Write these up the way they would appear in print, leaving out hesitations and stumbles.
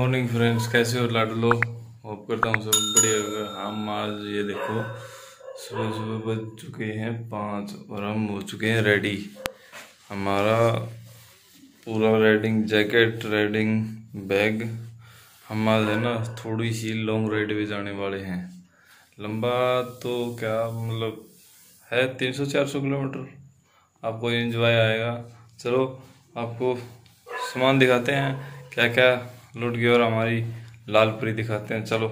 Morning friends, कैसे हो लाडलो। होप करता हूँ सब बढ़िया होगा। हम आज ये देखो सुबह सुबह बज चुके हैं 5 और हम हो चुके हैं रेडी। हमारा पूरा राइडिंग जैकेट, राइडिंग बैग। हम आज है ना थोड़ी सी लॉन्ग राइड पे जाने वाले हैं। लंबा तो क्या मतलब है 300-400 किलोमीटर। आपको एंजॉय आएगा। चलो आपको सामान दिखाते हैं क्या क्या लूट गई और हमारी लालपुरी दिखाते हैं। चलो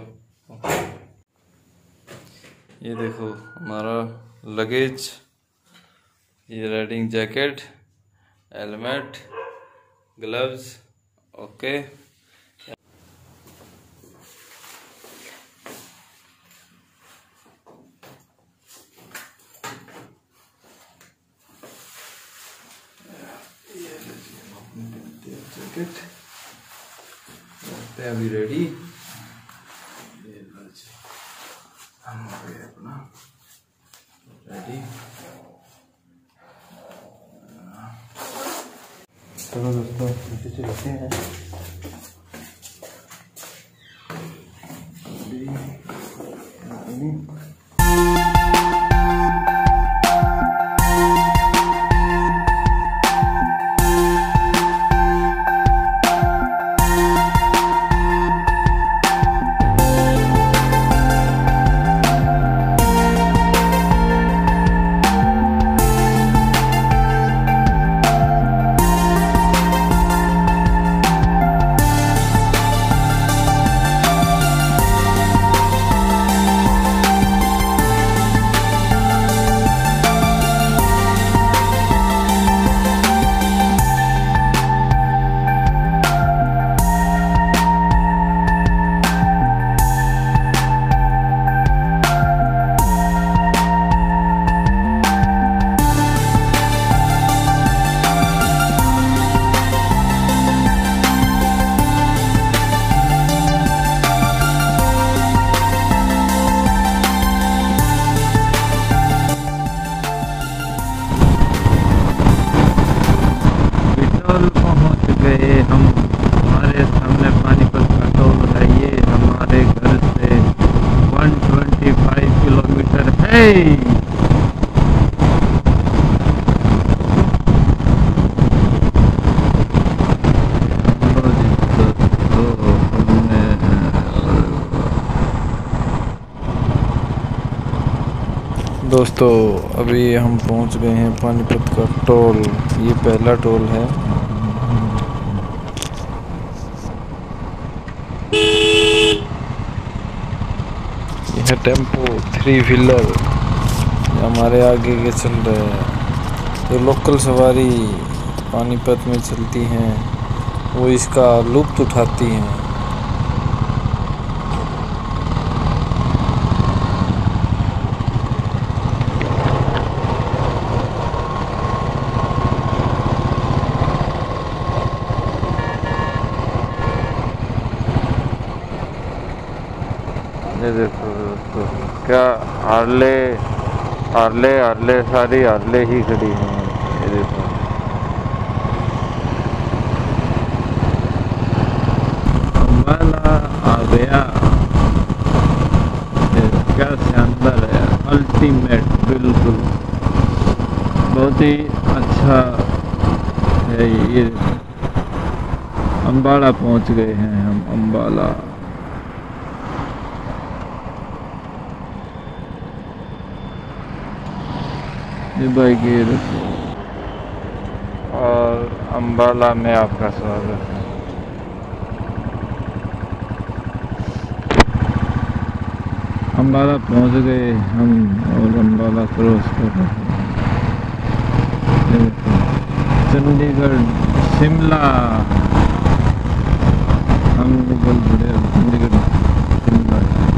ये देखो हमारा लगेज, ये riding jacket, helmet, gloves. Okay jacket अभी रेडी। ये लो जी, हम हो गए अपना रेडी। चलो दोस्तों पीछे चलते हैं। पहुंच गए हम। हमारे सामने पानीपत का टोल है। ये हमारे घर से 125 किलोमीटर है। दोस्तों अभी हम पहुंच गए हैं पानीपत का टोल। ये पहला टोल है। यह टेम्पो 3 व्हीलर हमारे आगे के चल रहे हैं। जो लोकल सवारी पानीपत में चलती हैं वो इसका लुत्फ उठाती हैं। ये देखो दोस्तों क्या हार्ले हार्ले हार्ले सारी हार्ले ही खड़ी हैं। ये देखो अम्बाला आ गया। क्या शानदार है, अल्टीमेट, बिल्कुल बहुत ही अच्छा है। ये अम्बाला पहुंच गए हैं हम। अम्बाला ये बाइक ये रखो। और अम्बाला में आपका स्वागत है। अम्बाला पहुंच गए हम और अम्बाला क्रॉस कर रहे हैं। चंडीगढ़ शिमला हम निकल पड़े। चंडीगढ़ शिमला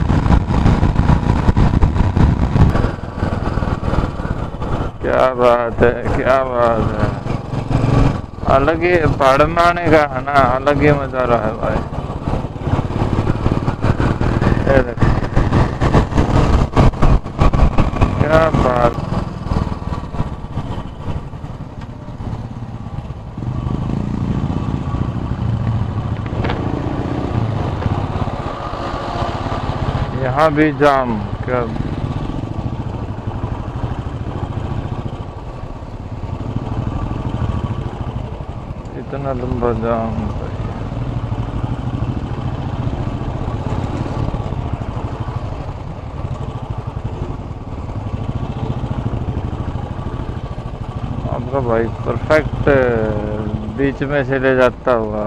क्या बात है, क्या बात है। अलग ही पहाड़ में आने का है ना, अलग ही मजा रहा है भाई। क्या बात। इतना भी जाम, क्या इतना लंबा जाम। आपका भाई परफेक्ट बीच में से ले जाता हुआ।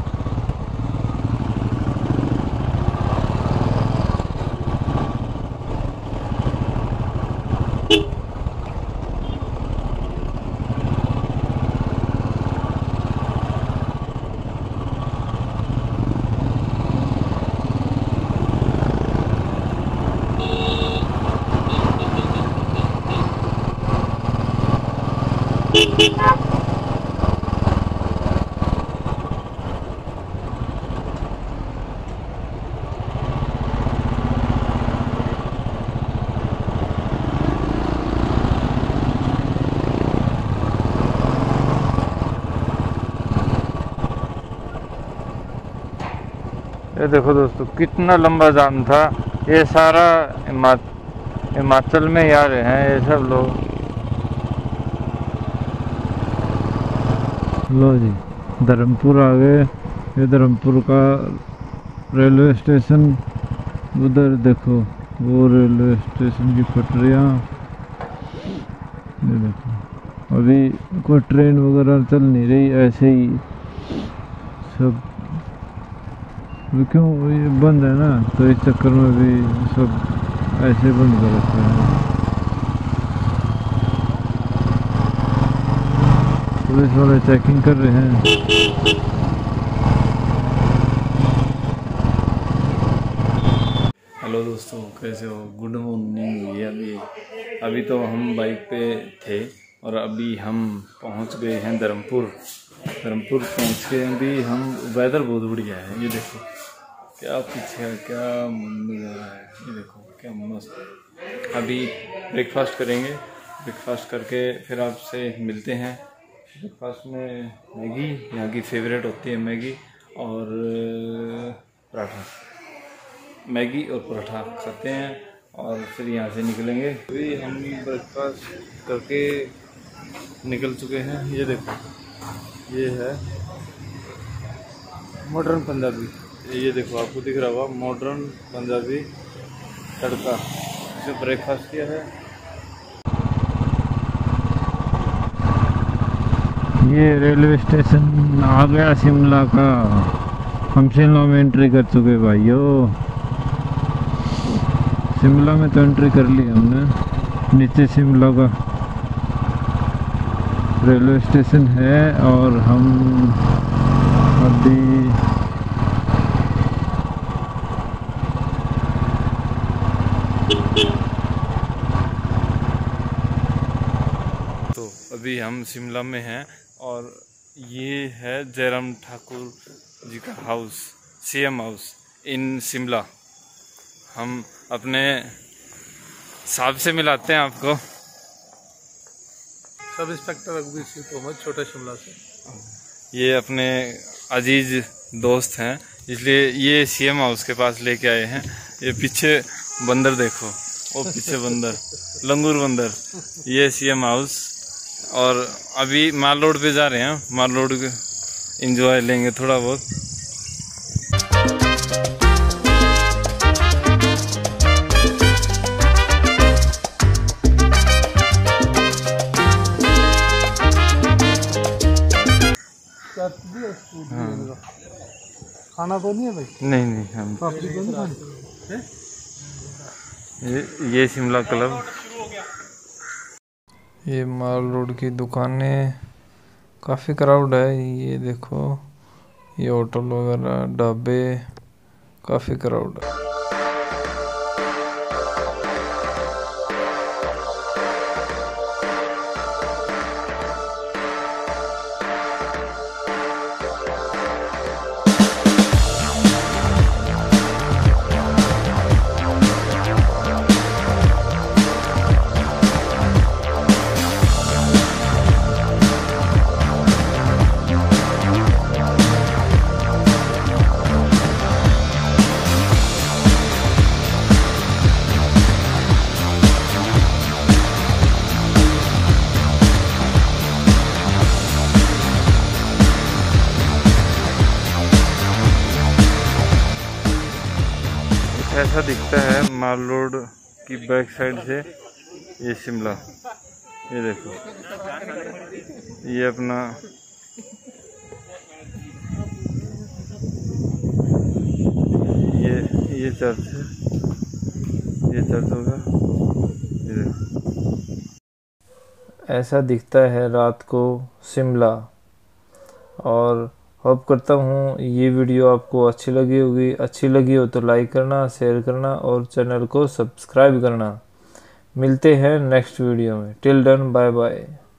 ये देखो दोस्तों कितना लंबा जाम था। ये सारा हिमाचल में ही आ रहे हैं ये सब लोग। लो जी धर्मपुर आ गए। ये धर्मपुर का रेलवे स्टेशन, उधर देखो वो रेलवे स्टेशन की पटरियाँ। ये देखो अभी कोई ट्रेन वगैरह चल नहीं रही, ऐसे ही सब। क्यों ये बंद है ना, तो इस चक्कर में भी सब ऐसे बंद कर रखते हैं। पुलिस वाले चेकिंग कर रहे हैं। हेलो दोस्तों, कैसे हो? गुड मॉर्निंग हुई है अभी तो हम बाइक पे थे और अभी हम पहुंच गए हैं धर्मपुर पहुंच के अभी हम। वेदर बहुत बढ़िया है, ये देखो क्या पीछे क्या नज़ारा है, ये देखो क्या मस्त। अभी ब्रेकफास्ट करेंगे, ब्रेकफास्ट करके फिर आपसे मिलते हैं। ब्रेकफास्ट में मैगी, यहाँ की फेवरेट होती है मैगी और पराठा। मैगी और पराठा खाते हैं और फिर यहाँ से निकलेंगे। अभी हम ब्रेकफास्ट करके निकल चुके हैं। ये देखो ये है मॉडर्न पंजाबी। ये देखो आपको दिख रहा होगा मॉडर्न पंजाबी तड़का, इसमें ब्रेकफास्ट किया है। ये रेलवे स्टेशन आ गया शिमला का। हम शिमला में एंट्री कर चुके भाइयों। शिमला में तो एंट्री कर ली हमने। नीचे शिमला का रेलवे स्टेशन है और हम अभी हम शिमला में हैं और ये है जयराम ठाकुर जी का house, CM house in Shimla. हम अपने साहब से मिलाते हैं आपको। सब इंस्पेक्टर रघुवीर सिंह तोमर, छोटा शिमला से। ये अपने अजीज दोस्त हैं, इसलिए ये सीएम हाउस के पास लेके आए हैं। ये पीछे बंदर देखो, वो पीछे बंदर, लंगूर बंदर। ये सीएम हाउस। और अभी माल रोड पे जा रहे हैं, माल रोड एंजॉय लेंगे थोड़ा बहुत। हाँ। खाना तो नहीं है भाई? नहीं हम ये शिमला क्लब। ये माल रोड की दुकानें, काफ़ी क्राउड है। ये देखो ये होटल वगैरह, ढाबे, काफ़ी क्राउड है। ऐसा दिखता है माल रोड की बैक साइड से ये शिमला। ये देखो, ये अपना ये चर्च है, ये चर्च होगा। ये देखो, ऐसा दिखता है रात को शिमला। और होप करता हूँ ये वीडियो आपको अच्छी लगी होगी। अच्छी लगी हो तो लाइक करना, शेयर करना और चैनल को सब्सक्राइब करना। मिलते हैं नेक्स्ट वीडियो में। Till then, bye bye.